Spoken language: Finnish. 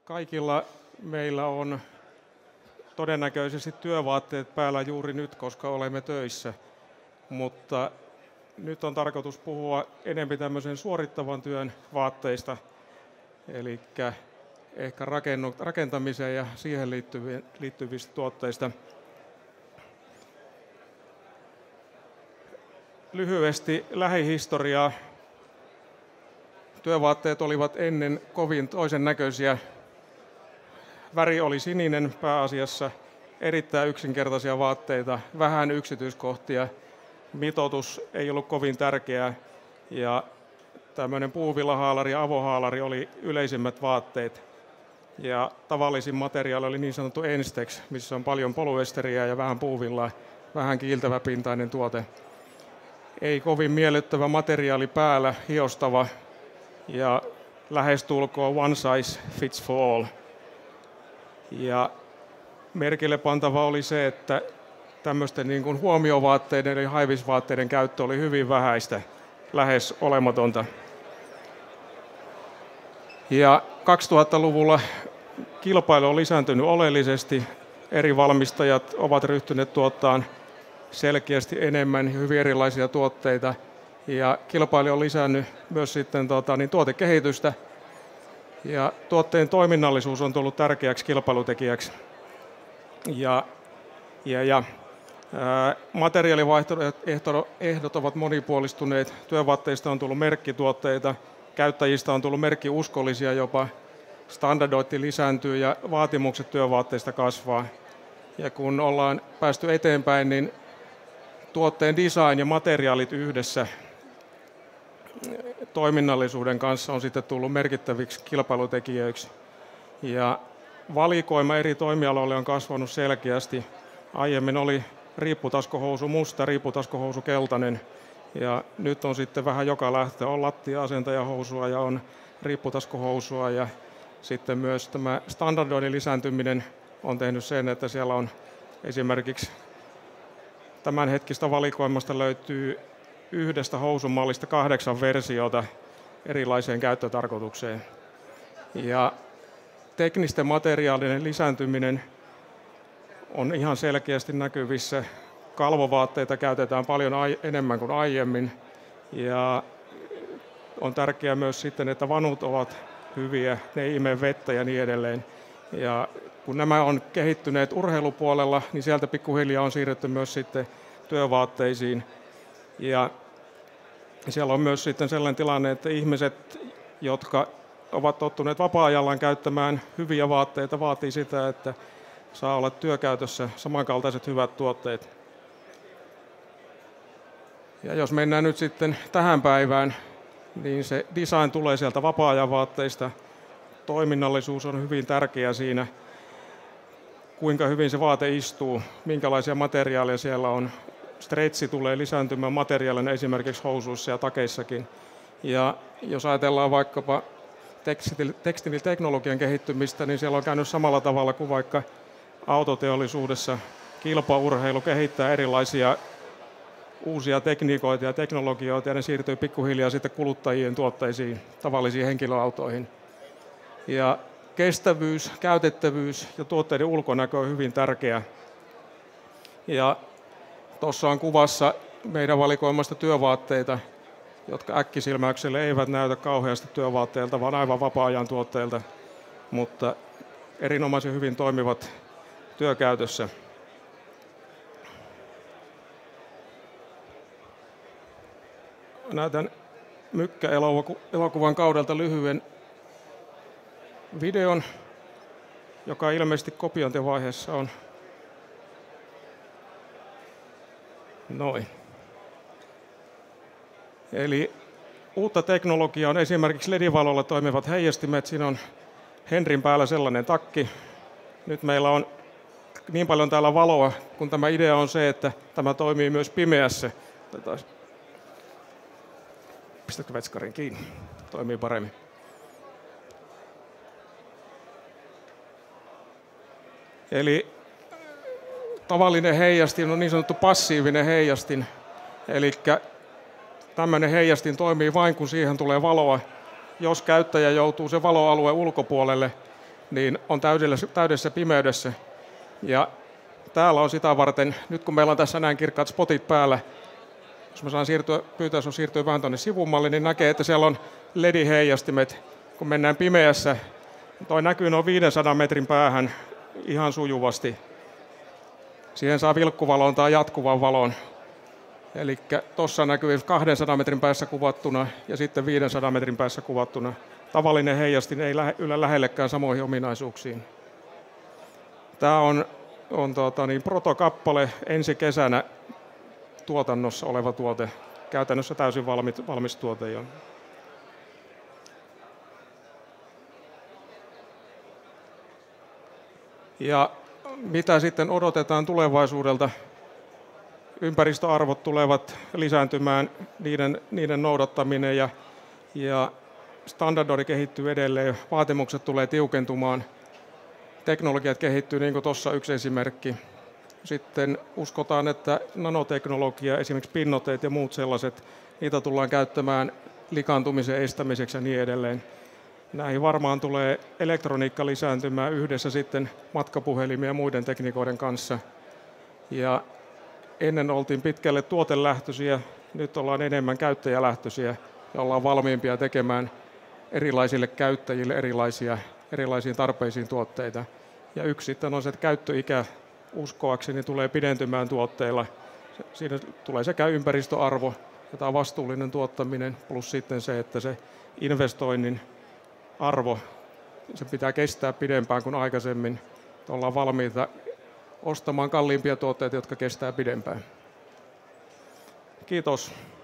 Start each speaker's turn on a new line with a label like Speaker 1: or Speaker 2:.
Speaker 1: Kaikilla meillä on todennäköisesti työvaatteet päällä juuri nyt, koska olemme töissä, mutta nyt on tarkoitus puhua enemmän tämmöisen suorittavan työn vaatteista, eli ehkä rakentamiseen ja siihen liittyvistä tuotteista. Lyhyesti lähihistoriaa. Työvaatteet olivat ennen kovin toisen näköisiä. Väri oli sininen pääasiassa, erittäin yksinkertaisia vaatteita, vähän yksityiskohtia. Mitoitus ei ollut kovin tärkeää ja tämmöinen puuvillahaalari ja avohaalari oli yleisimmät vaatteet. Ja tavallisin materiaali oli niin sanottu Enstex, missä on paljon polyesteriä ja vähän puuvillaa, vähän kiiltäväpintainen tuote. Ei kovin miellyttävä materiaali päällä, hiostava ja lähestulkoon one size fits for all. Ja merkille pantava oli se, että tämmöisten niin kuin huomiovaatteiden eli haivisvaatteiden käyttö oli hyvin vähäistä, lähes olematonta. Ja 2000-luvulla kilpailu on lisääntynyt oleellisesti. Eri valmistajat ovat ryhtyneet tuottamaan selkeästi enemmän hyvin erilaisia tuotteita. Ja kilpailu on lisännyt myös sitten tuotekehitystä. Ja tuotteen toiminnallisuus on tullut tärkeäksi kilpailutekijäksi. Materiaalivaihtoehdot ovat monipuolistuneet. Työvaatteista on tullut merkkituotteita, käyttäjistä on tullut merkkiuskollisia jopa. Standardointi lisääntyy ja vaatimukset työvaatteista kasvaa. Ja kun ollaan päästy eteenpäin, niin tuotteen design ja materiaalit yhdessä toiminnallisuuden kanssa on sitten tullut merkittäviksi kilpailutekijöiksi. Ja valikoima eri toimialoille on kasvanut selkeästi. Aiemmin oli riipputaskohousu musta, riipputaskohousu keltainen. Ja nyt on sitten vähän joka lähtö. On lattia-asentajahousua ja on riipputaskohousua. Ja sitten myös tämä standardoinnin lisääntyminen on tehnyt sen, että siellä on esimerkiksi tämänhetkistä valikoimasta löytyy yhdestä housumallista 8 versiota erilaiseen käyttötarkoitukseen. Ja teknisten materiaalien lisääntyminen on ihan selkeästi näkyvissä. Kalvovaatteita käytetään paljon enemmän kuin aiemmin. Ja on tärkeää myös sitten, että vanut ovat hyviä, ne ei ime vettä ja niin edelleen. Ja kun nämä on kehittyneet urheilupuolella, niin sieltä pikkuhiljaa on siirretty myös sitten työvaatteisiin. Ja siellä on myös sitten sellainen tilanne, että ihmiset, jotka ovat tottuneet vapaa-ajallaan käyttämään hyviä vaatteita, vaatii sitä, että saa olla työkäytössä samankaltaiset hyvät tuotteet. Ja jos mennään nyt sitten tähän päivään, niin se design tulee sieltä vapaa-ajan vaatteista. Toiminnallisuus on hyvin tärkeä siinä, kuinka hyvin se vaate istuu, minkälaisia materiaaleja siellä on. Stretchi tulee lisääntymään materiaalina esimerkiksi housuissa ja takeissakin. Ja jos ajatellaan vaikkapa tekstiiliteknologian kehittymistä, niin siellä on käynyt samalla tavalla kuin vaikka autoteollisuudessa. Kilpaurheilu kehittää erilaisia uusia tekniikoita ja teknologioita, ja ne siirtyy pikkuhiljaa sitten kuluttajien tuotteisiin, tavallisiin henkilöautoihin. Ja kestävyys, käytettävyys ja tuotteiden ulkonäkö on hyvin tärkeä. Ja tuossa on kuvassa meidän valikoimasta työvaatteita, jotka äkkisilmäykselle eivät näytä kauheasti työvaatteilta, vaan aivan vapaa-ajan tuotteilta, mutta erinomaisen hyvin toimivat työkäytössä. Näytän Mykkä-elokuvan kaudelta lyhyen videon, joka ilmeisesti kopiointivaiheessa on. Noin. Eli uutta teknologiaa on esimerkiksi LED-valolla toimivat heijastimet. Siinä on Henrin päällä sellainen takki. Nyt meillä on niin paljon täällä valoa, kun tämä idea on se, että tämä toimii myös pimeässä. Pistätkö vetskarin kiinni? Toimii paremmin. Eli tavallinen heijastin on niin sanottu passiivinen heijastin. Eli tämmöinen heijastin toimii vain, kun siihen tulee valoa. Jos käyttäjä joutuu sen valoalueen ulkopuolelle, niin on täydessä pimeydessä. Ja täällä on sitä varten, nyt kun meillä on tässä näin kirkkaat spotit päällä, jos mä saan pyytää sun siirtyä vähän tuonne sivumalle, niin näkee, että siellä on LED-heijastimet. Kun mennään pimeässä, toi näkyy noin 500 metrin päähän ihan sujuvasti. Siihen saa vilkkuvalon tai jatkuvan valon. Eli tuossa näkyy 200 metrin päässä kuvattuna ja sitten 500 metrin päässä kuvattuna. Tavallinen heijastin ei yllä lähellekään samoihin ominaisuuksiin. Tämä on protokappale ensi kesänä tuotannossa oleva tuote. Käytännössä täysin valmis tuote jo. Ja mitä sitten odotetaan tulevaisuudelta? Ympäristöarvot tulevat lisääntymään, niiden noudattaminen ja standardointi kehittyy edelleen, vaatimukset tulee tiukentumaan, teknologiat kehittyy, niin kuin tuossa yksi esimerkki. Sitten uskotaan, että nanoteknologia, esimerkiksi pinnoitteet ja muut sellaiset, niitä tullaan käyttämään likaantumisen estämiseksi ja niin edelleen. Näihin varmaan tulee elektroniikka lisääntymään yhdessä sitten matkapuhelimien ja muiden tekniikoiden kanssa. Ja ennen oltiin pitkälle tuotelähtöisiä, nyt ollaan enemmän käyttäjälähtöisiä ja ollaan valmiimpia tekemään erilaisille käyttäjille erilaisiin tarpeisiin tuotteita. Ja yksi sitten on se, että käyttöikä uskoakseni tulee pidentymään tuotteilla. Siinä tulee sekä ympäristöarvo ja tämä vastuullinen tuottaminen plus sitten se, että se investoinnin arvo, se pitää kestää pidempään kuin aikaisemmin. Ollaan valmiita ostamaan kalliimpia tuotteita, jotka kestää pidempään. Kiitos.